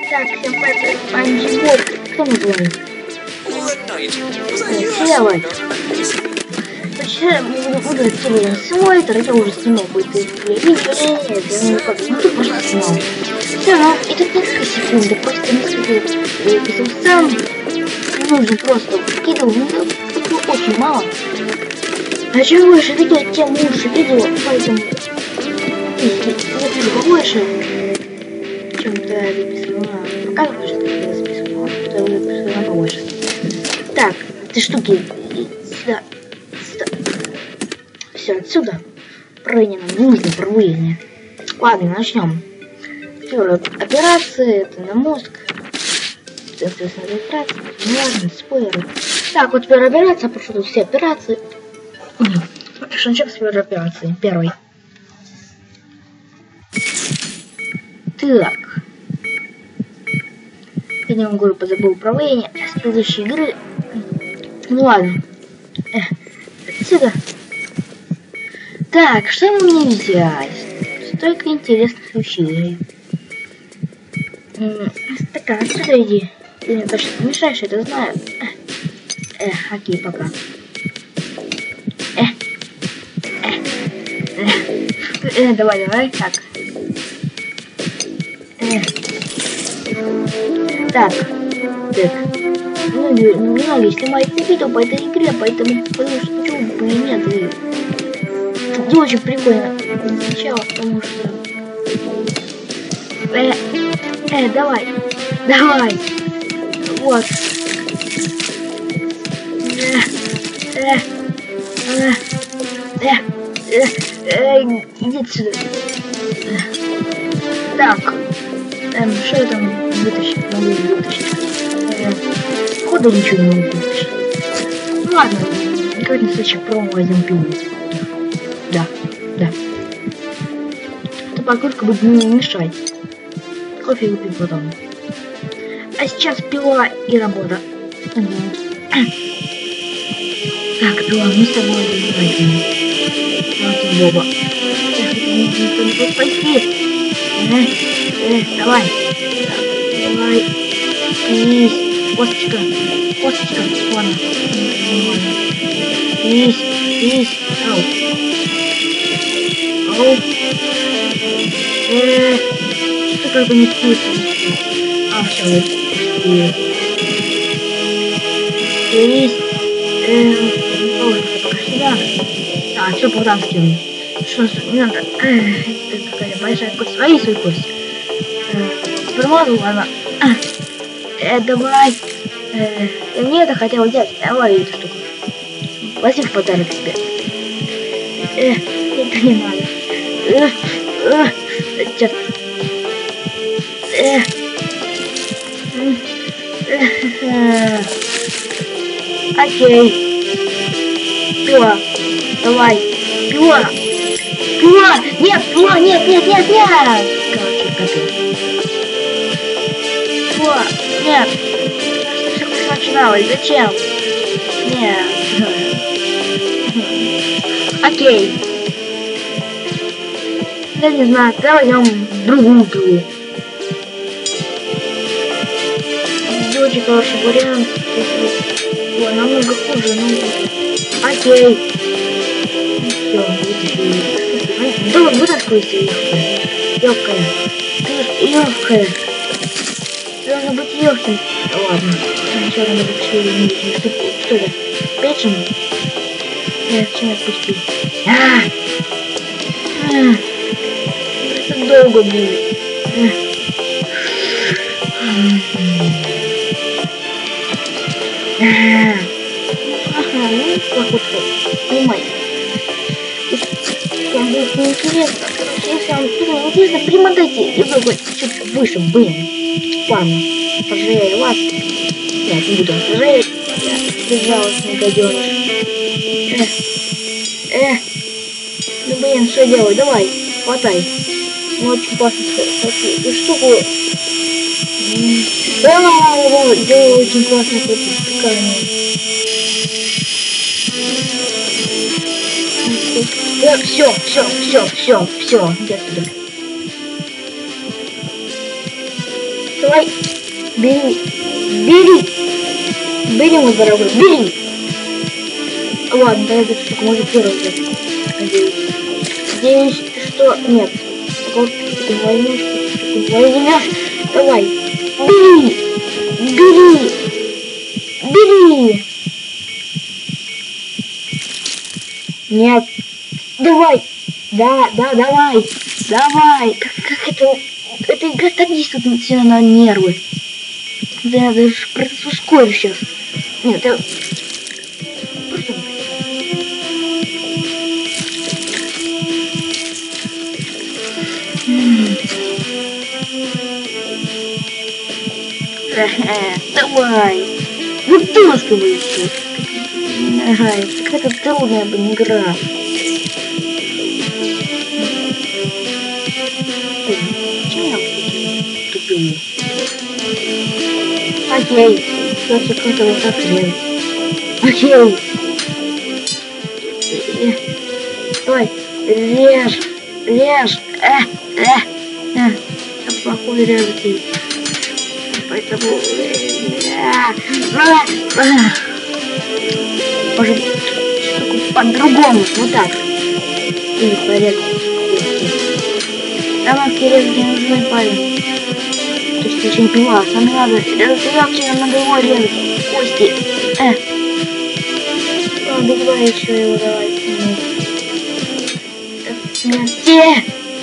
Так, всем привет, Анджи Бот. Кто мы говорим? Севой. Вообще, буду отсюда свой, это уже снимал какой-то видео, ну ты просто снимал. Все, ну, и тут несколько секунд, просто несколько сам нужно просто вкидывал, ну, это очень мало. А чем больше видео, тем лучше видео, поэтому я пишу побольше, чем-то записывала. Показывала, что я записывала, что я записывала побольше. Так, эти штуки сюда. Все, отсюда. Правление нам нужно, правление. Ладно, начнем. Первая операция, это на мозг. Соответственно, операция, не важно, спойлеры. Так, вот первая операция, прошу тут все операции. Начнем с первой операции. Первой. Так. Я не могу позабыл управление с предыдущей игры. Ну ладно. Отсюда. Так, что мне взять? Столько интересных вещей. Так, отсюда иди. Ты мне точно помешаешь, я это знаю. Окей, пока. Давай, так. Так. Ну, немного снимать видео по этой игре, поэтому почему бы и нет. Не очень прикольно сначала, потому что... давай. Вот. Иди отсюда. Так. Что я там вытащить? Могу вытащить. Походу ничего не могу вытащить. Ну ладно, как на случай пробу возьмем пиво. Да. Эта покрышка будет не мешать. Кофе выпить потом. А сейчас пила и работа. Так, пила, мы с тобой возьмем. Вот Боба. Никто не будет спасти. Давай. Есть. Косточка. Ладно. Есть. Ау. Что как бы не вкусно. Все. Есть. Пока сюда. Все по-тански. Что не надо? Это какая-то большая кость. Свои свою кость. Промазал, ладно. Давай. Я мне это хотел взять. Давай эту штуку. Возьми в подарок себе. Это не надо. Черт. Окей. Пила. Давай. Пила. Нет. Короче, капец. Пила. Нет. Что все начиналось? Зачем? Нет. Окей. Я не знаю, давай возьмем другую пилу. Очень хороший вариант. Ой, намного хуже, но... Окей. Все, вытащили. Да, вытаскивайся, легкая. Должно быть легким. Ладно. Сначала надо вообще что это? Печень? Нет, чем отпустить? Это долго будет. Ну, походу, понимаете. Если вам будет неинтересно, если вам интересно, примотайте и выбрать чуть выше, блин. Ладно, пожалею вас. Нет, не буду пожалеть. Безжалостный гаденыш. Ну, блин, что делать? Давай, хватай. Ну, очень классно, эту штуку. Делаю очень классное противостояние. Все, иди отсюда. Давай, бери, бери, бери, мой дорогой, бери. Ладно, да, это штука может первый взять, надеюсь. Надеюсь, что нет. Вот ты возьмешь, давай, бери, бери, бери. Нет, давай, да, давай, давай. Как эта игра так действует сильно на нервы. Да, я даже процесс ускорю сейчас. Нет, я... Просто... Давай. Вытаскивай еще. Ага, какая-то трудная игра. Почему я тупую? Окей. Просто кто-то вот так делает. Окей. Давай. Режь. Режь. Сейчас плохой резать. Поэтому... Может, штуку по-другому. Вот так. Или порезать. Дамовки резать не нужны, парень. То есть очень пила. Нам надо резать легче, нам надо его резать. Кости. Ладно, давай еще его, давай. Смерти!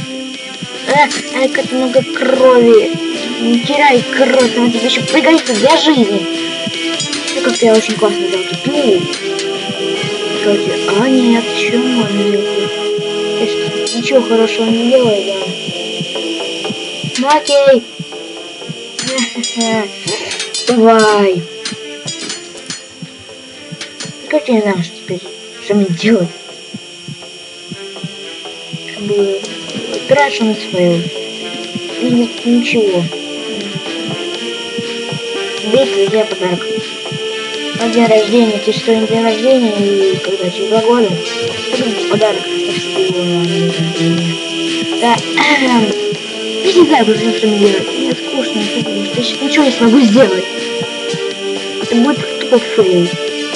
Как много крови. Не теряй кровь, она тебе еще пригодится для жизни. Ну, как-то я очень классно взял эту пилу. Вроде, а нет, еще можно делать. Конечно, ничего хорошего не делаю, да. Ну окей. Давай. Как я не знаю, что теперь, что мне делать. Чтобы крашеный свою. И ничего. Бейте за подарок. На день рождения, ты что, не день рождения, и когда через 2 года, подарок оставьте его на день рождения. Да, я не знаю, что мне делать. Мне скучно, я сейчас ничего не смогу сделать. Это будет тупо фейл.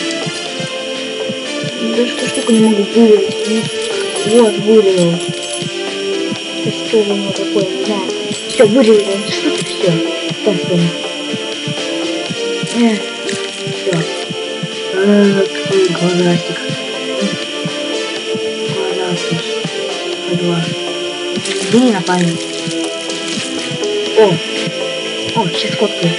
Даже эту штуку не могу вырезать. Вот, вырезал. Это что же у меня такое, не знаю. Все, вырезал эту штуку, все. Так, все. Какой глазастик. Глазастик. Глаз. Бери на память. О, сейчас фоткаю.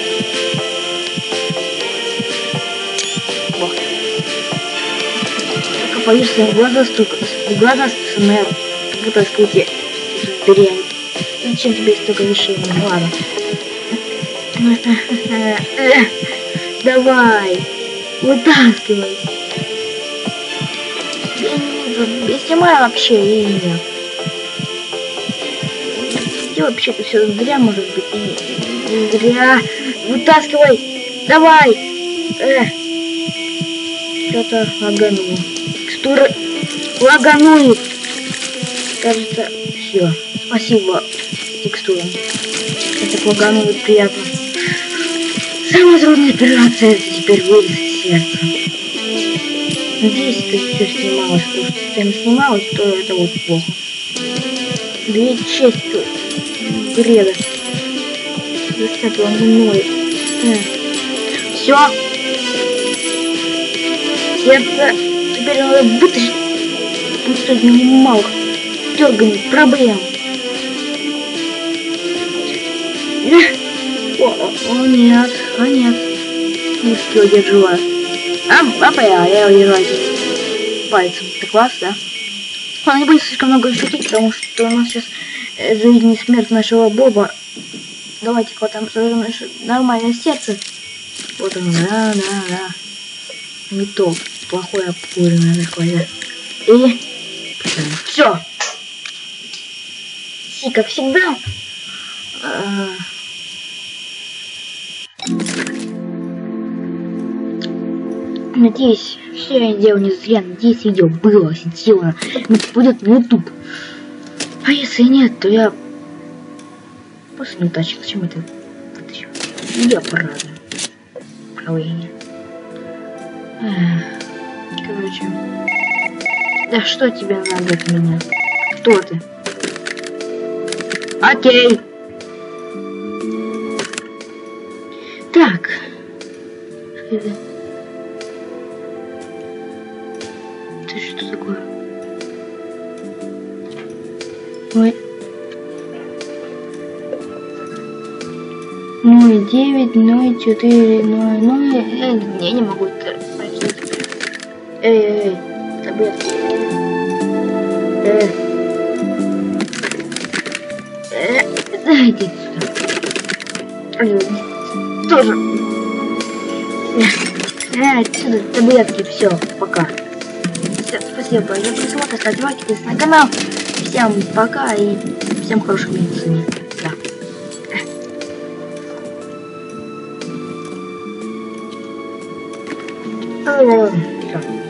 Только боюсь, что глаза СМР. Как будто скрути. Дрянь. Зачем тебе столько вещей? Ну ладно. Давай. Вытаскивай. Я не вижу. Без тьма вообще и нет. И вообще это все зря может быть. И зря. Вытаскивай. Давай. Что-то лагануло. Текстура лаганует. Кажется, все. Спасибо текстурам. Это лаганует приятно. Самая трудная операция это теперь вырезать сердце. Надеюсь, это все снималось, потому что если не снималось, то это будет плохо. Ведь честь бреда. Застапила мной. Все. Сердце теперь надо вытащить. Тут немало дерганий, проблем. О, нет, нет. Низкий удерживаю. Я удерживаю пальцем. Это класс, да? Ладно, не буду слишком много шутить, потому что у нас сейчас жизнь и смерть нашего Боба. Давайте вот там создаем наше нормальное сердце. Вот оно, да. Металл. Плохое обкуренное такое, да. И... Все. Си, как всегда. Надеюсь, все я делал не зря. Надеюсь, видео было сделано. Попадет на YouTube. А если нет, то я просто не утащил. Зачем это вытащил? Я правда. Правильно. Короче. Да что тебе надо от меня? Кто ты? Окей. Так. Это что такое? Ой. 0,9, 0,4, 0,0. Я не могу это прочитать. Эй, таблетки. Дайте сюда. Тоже. Отсюда таблетки, все, пока. Все, спасибо за просмотр, ставьте лайки, подписывайтесь на канал. Всем пока и всем хорошей медицины. Да. Все.